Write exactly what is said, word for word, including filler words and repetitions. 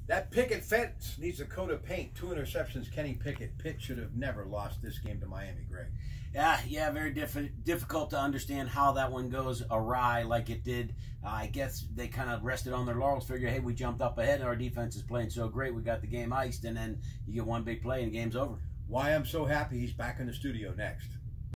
That picket fence needs a coat of paint. Two interceptions, Kenny Pickett. Pitt should have never lost this game to Miami, Greg. Yeah, yeah, very diff difficult to understand how that one goes awry like it did. Uh, I guess they kind of rested on their laurels, figure, hey, we jumped up ahead, and our defense is playing so great, we got the game iced, and then you get one big play and the game's over. Why I'm so happy he's back in the studio next.